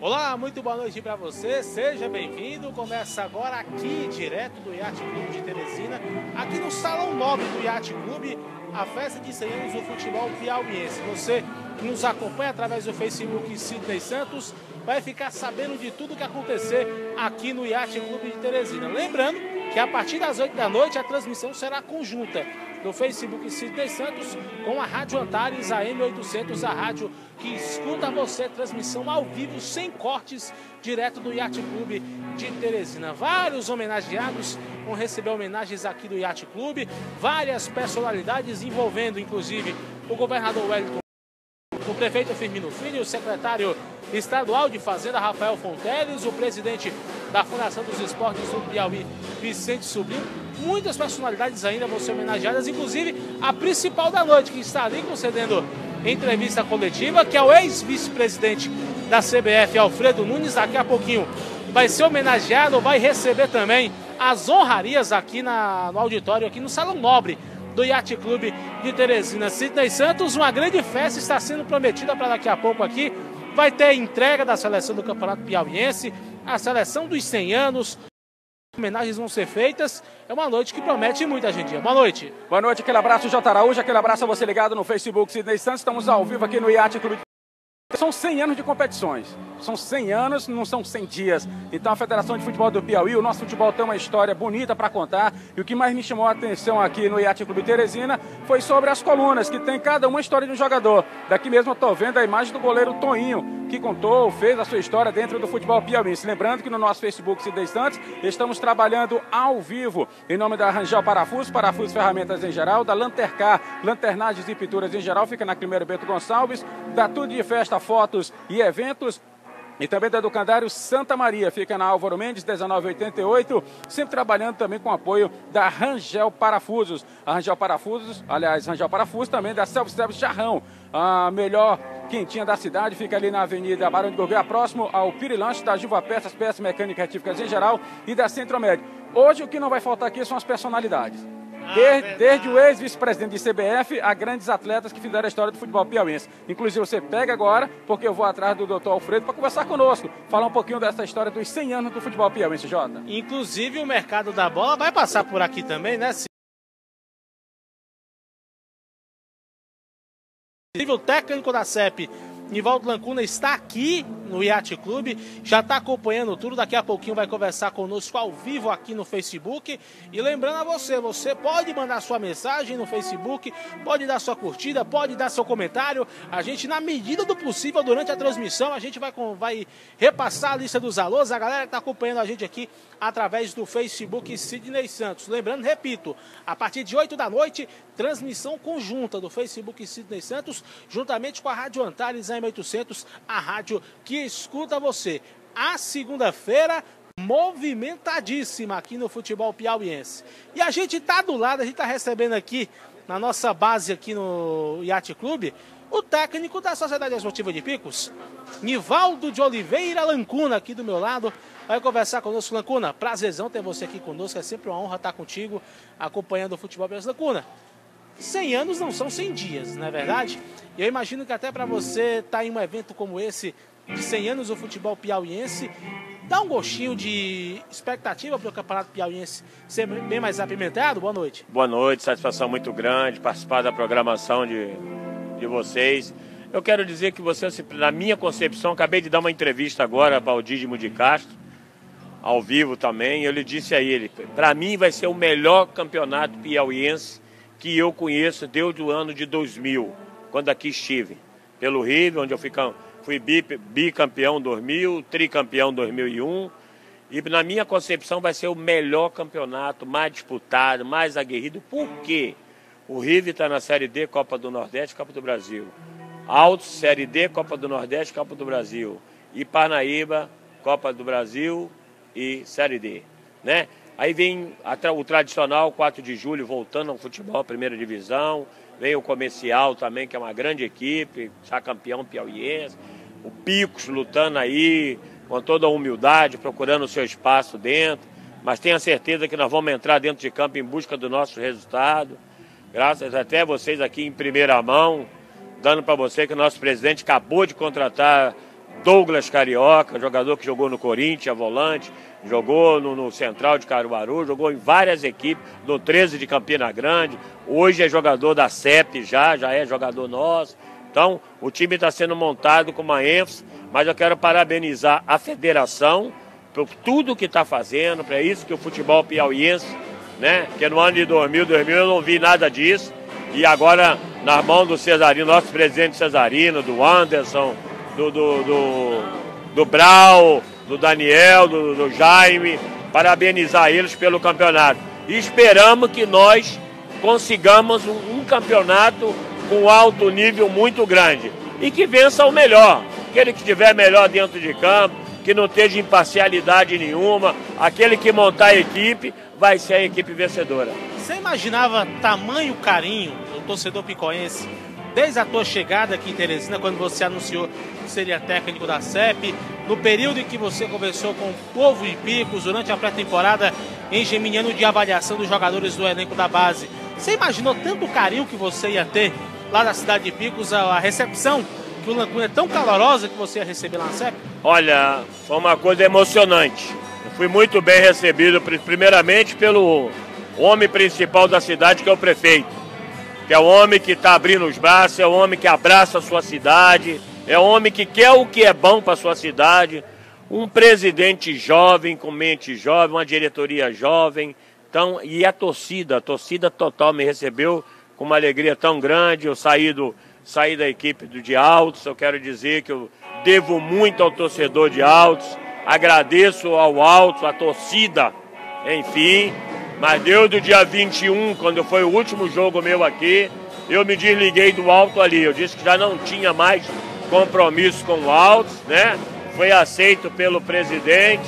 Olá, muito boa noite para você, seja bem-vindo. Começa agora aqui, direto do Yacht Clube de Teresina, aqui no Salão Nobre do Yacht Clube, a festa de 100 anos do futebol piauiense. Você que nos acompanha através do Facebook Sidney Santos vai ficar sabendo de tudo que acontecer aqui no Yacht Clube de Teresina. Lembrando que a partir das 8 da noite a transmissão será conjunta do Facebook Sidney Santos com a Rádio Antares AM 800, a rádio que escuta você, transmissão ao vivo, sem cortes, direto do Yacht Clube de Teresina. Vários homenageados vão receber homenagens aqui do Yacht Clube, várias personalidades envolvendo, inclusive, o governador Wellington, o prefeito Firmino Filho, o secretário estadual de Fazenda, Rafael Fonteles, o presidente da Fundação dos Esportes do Piauí, Vicente Sobrinho. Muitas personalidades ainda vão ser homenageadas, inclusive a principal da noite, que está ali concedendo entrevista coletiva, que é o ex-vice-presidente da CBF, Alfredo Nunes. Daqui a pouquinho vai ser homenageado, vai receber também as honrarias aqui no auditório, aqui no Salão Nobre do Yacht Clube de Teresina. Sidney Santos, uma grande festa está sendo prometida para daqui a pouco aqui. Vai ter entrega da seleção do Campeonato Piauiense, a seleção dos 100 anos. Homenagens vão ser feitas. É uma noite que promete muita gente. Boa noite. Boa noite, aquele abraço, J. Araújo, aquele abraço a você ligado no Facebook Sidney Santos. Estamos ao vivo aqui no Yacht Clube. São 100 anos de competições, são 100 anos, não são 100 dias. Então a Federação de Futebol do Piauí, o nosso futebol tem uma história bonita para contar. E o que mais me chamou a atenção aqui no Yacht Clube Teresina foi sobre as colunas, que tem cada uma história de um jogador. Daqui mesmo eu estou vendo a imagem do goleiro Toinho, que contou, fez a sua história dentro do futebol piauiense. Lembrando que no nosso Facebook Sidney Santos estamos trabalhando ao vivo em nome da Rangel Parafusos, Parafusos Ferramentas em geral, da Lantercar, Lanternagens e Pinturas em geral, fica na Climério Bento Gonçalves, da Tudo de Festa, Fotos e Eventos, e também da Educandário Santa Maria, fica na Álvaro Mendes, 1988, sempre trabalhando também com apoio da Rangel Parafusos. A Rangel Parafusos, aliás, Rangel Parafusos também da Self-Service Jarrão, a melhor quentinha da cidade, fica ali na Avenida Barão de Gouveia, próximo ao Pirilanche, da Juva Peças, peças mecânicas retíficas em geral e da Centro-Médio. Hoje o que não vai faltar aqui são as personalidades. Desde o ex-vice-presidente de CBF a grandes atletas que fizeram a história do futebol piauiense. Inclusive você pega agora, porque eu vou atrás do Dr. Alfredo para conversar conosco, falar um pouquinho dessa história dos 100 anos do futebol piauiense, Jota. Inclusive o mercado da bola vai passar por aqui também, né? O técnico da CEP, Nivaldo Lancuna, está aqui no Yacht Clube, já está acompanhando tudo, daqui a pouquinho vai conversar conosco ao vivo aqui no Facebook. E lembrando a você pode mandar sua mensagem no Facebook, pode dar sua curtida, pode dar seu comentário. A gente, na medida do possível, durante a transmissão, a gente vai repassar a lista dos alôs, a galera que está acompanhando a gente aqui através do Facebook Sidney Santos. Lembrando, repito, a partir de 8 da noite, transmissão conjunta do Facebook Sidney Santos, juntamente com a Rádio Antares AM 800, a rádio que escuta você. A segunda-feira movimentadíssima aqui no futebol piauiense. E a gente está do lado, a gente está recebendo aqui na nossa base aqui no Yacht Clube o técnico da Sociedade Esportiva de Picos, Nivaldo de Oliveira Lancuna, aqui do meu lado. Vai conversar conosco, Lancuna. Prazerzão ter você aqui conosco, é sempre uma honra estar contigo, acompanhando o futebol piauiense. Lancuna, 100 anos não são 100 dias, não é verdade? E eu imagino que até para você estar em um evento como esse, de 100 anos do futebol piauiense, dá um gostinho de expectativa para o Campeonato Piauiense ser bem mais apimentado? Boa noite. Boa noite, satisfação muito grande participar da programação de vocês. Eu quero dizer que você, na minha concepção, acabei de dar uma entrevista agora para o Dídimo de Castro, ao vivo também. Eu lhe disse a ele, para mim vai ser o melhor campeonato piauiense que eu conheço desde o ano de 2000, quando aqui estive, pelo Rio, onde eu fui bicampeão em 2000, tricampeão em 2001, e na minha concepção vai ser o melhor campeonato, mais disputado, mais aguerrido. Por quê? O Rio está na Série D, Copa do Nordeste, Copa do Brasil. Altos, Série D, Copa do Nordeste, Copa do Brasil. E Parnaíba, Copa do Brasil e Série D, né? Aí vem o tradicional 4 de julho voltando ao futebol, primeira divisão. Vem o Comercial também, que é uma grande equipe, já campeão piauiense. O Picos lutando aí, com toda a humildade, procurando o seu espaço dentro. Mas tenha certeza que nós vamos entrar dentro de campo em busca do nosso resultado. Graças até vocês aqui em primeira mão, dando para você que o nosso presidente acabou de contratar Douglas Carioca, jogador que jogou no Corinthians, volante, jogou no Central de Caruaru, jogou em várias equipes, no 13 de Campina Grande, hoje é jogador da CEP já é jogador nosso. Então, o time está sendo montado com uma ênfase, mas eu quero parabenizar a federação por tudo que está fazendo, para isso que o futebol piauiense, né? Porque no ano de 2000 eu não vi nada disso, e agora nas mãos do Cesarino, nosso presidente Cesarino, do Anderson, do Brau, do Daniel, do Jaime, parabenizar eles pelo campeonato. E esperamos que nós consigamos um campeonato com alto nível muito grande e que vença o melhor, aquele que estiver melhor dentro de campo, que não esteja imparcialidade nenhuma, aquele que montar a equipe vai ser a equipe vencedora. Você imaginava tamanho carinho do torcedor picoense desde a tua chegada aqui em Teresina, quando você anunciou que seria técnico da CEP, no período em que você conversou com o povo de Picos, durante a pré-temporada em Geminiano de avaliação dos jogadores do elenco da base? Você imaginou tanto carinho que você ia ter lá na cidade de Picos, a recepção que o Lancuna é tão calorosa que você ia receber lá na CEP? Olha, foi uma coisa emocionante. Eu fui muito bem recebido, primeiramente pelo homem principal da cidade, que é o prefeito. Que é o homem que está abrindo os braços, é o homem que abraça a sua cidade, é o homem que quer o que é bom para a sua cidade. Um presidente jovem, com mente jovem, uma diretoria jovem. Então, e a torcida total me recebeu com uma alegria tão grande. Eu saí da equipe de Altos, eu quero dizer que eu devo muito ao torcedor de Altos, agradeço ao Altos, à torcida, enfim. Mas desde o dia 21, quando foi o último jogo meu aqui, eu me desliguei do Alto ali. Eu disse que já não tinha mais compromisso com o Altos, né? Foi aceito pelo presidente,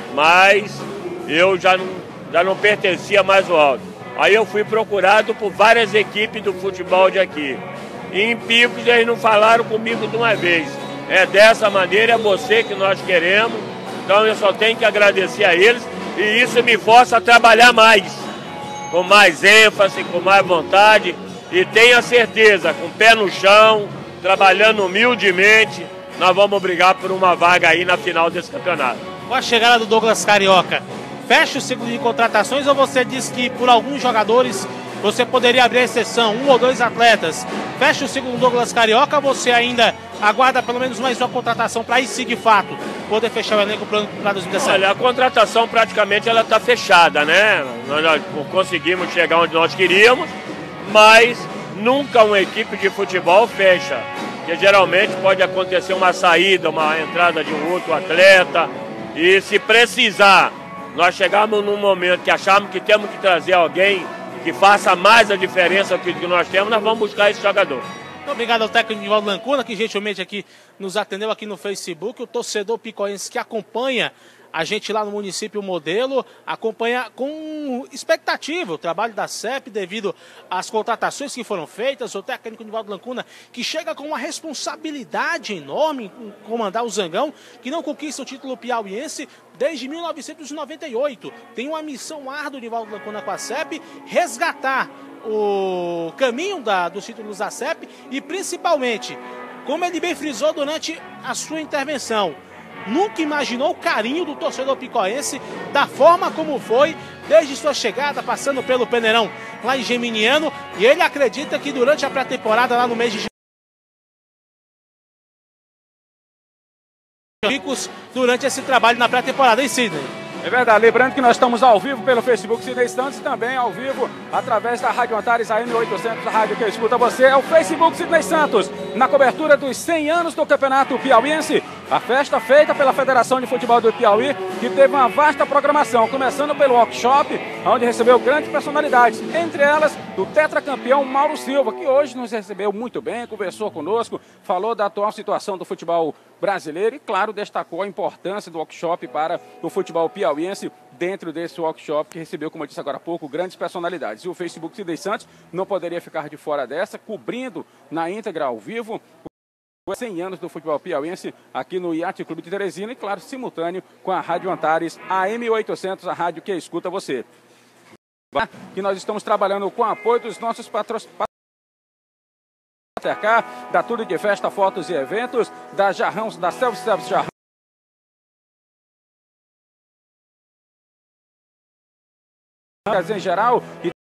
mas eu já não pertencia mais ao Alto. Aí eu fui procurado por várias equipes do futebol de aqui. E em Picos eles não falaram comigo de uma vez. É dessa maneira, é você que nós queremos. Então eu só tenho que agradecer a eles. E isso me força a trabalhar mais, com mais ênfase, com mais vontade. E tenha certeza, com o pé no chão, trabalhando humildemente, nós vamos brigar por uma vaga aí na final desse campeonato. Com a chegada do Douglas Carioca, fecha o ciclo de contratações ou você diz que por alguns jogadores você poderia abrir a exceção, 1 ou 2 atletas? Fecha o ciclo do Douglas Carioca ou você ainda aguarda pelo menos mais uma contratação para aí sim, de fato, poder fechar o elenco para 2017? Olha, a contratação praticamente ela está fechada, né? Nós conseguimos chegar onde nós queríamos, mas nunca uma equipe de futebol fecha. Porque geralmente pode acontecer uma saída, uma entrada de um outro atleta. E se precisar, nós chegarmos num momento que achamos que temos que trazer alguém que faça mais a diferença que nós temos, nós vamos buscar esse jogador. Muito obrigado ao técnico Nivaldo Lancuna, que gentilmente aqui nos atendeu aqui no Facebook. O torcedor picoense que acompanha a gente lá no município Modelo, acompanha com expectativa o trabalho da CEP devido às contratações que foram feitas. O técnico Nivaldo Lancuna, que chega com uma responsabilidade enorme em comandar o Zangão, que não conquista o título piauiense desde 1998. Tem uma missão árdua, Nivaldo Lancuna, com a CEP, resgatar o caminho dos títulos da CEP e principalmente, como ele bem frisou durante a sua intervenção, nunca imaginou o carinho do torcedor picoense da forma como foi desde sua chegada, passando pelo Peneirão lá em Geminiano, e ele acredita que durante a pré-temporada lá no mês de Picos, durante esse trabalho na pré-temporada, hein, Sidney? É verdade, lembrando que nós estamos ao vivo pelo Facebook Sidney Santos e também ao vivo através da Rádio Antares AM 800, a rádio que escuta você, é o Facebook Sidney Santos, na cobertura dos 100 anos do Campeonato Piauiense, a festa feita pela Federação de Futebol do Piauí, que teve uma vasta programação, começando pelo workshop, onde recebeu grandes personalidades, entre elas do tetracampeão Mauro Silva, que hoje nos recebeu muito bem, conversou conosco, falou da atual situação do futebol brasileiro e, claro, destacou a importância do workshop para o futebol piauiense dentro desse workshop que recebeu, como eu disse agora há pouco, grandes personalidades. E o Facebook Sidney Santos não poderia ficar de fora dessa, cobrindo na íntegra ao vivo os 100 anos do futebol piauiense aqui no Yacht Clube de Teresina e, claro, simultâneo com a Rádio Antares AM 800, a rádio que escuta você. Que nós estamos trabalhando com o apoio dos nossos patrocinadores Mastercard, da Tudo de Festa, Fotos e Eventos, da Jarrão, da Self-Service Jarrão, em geral, e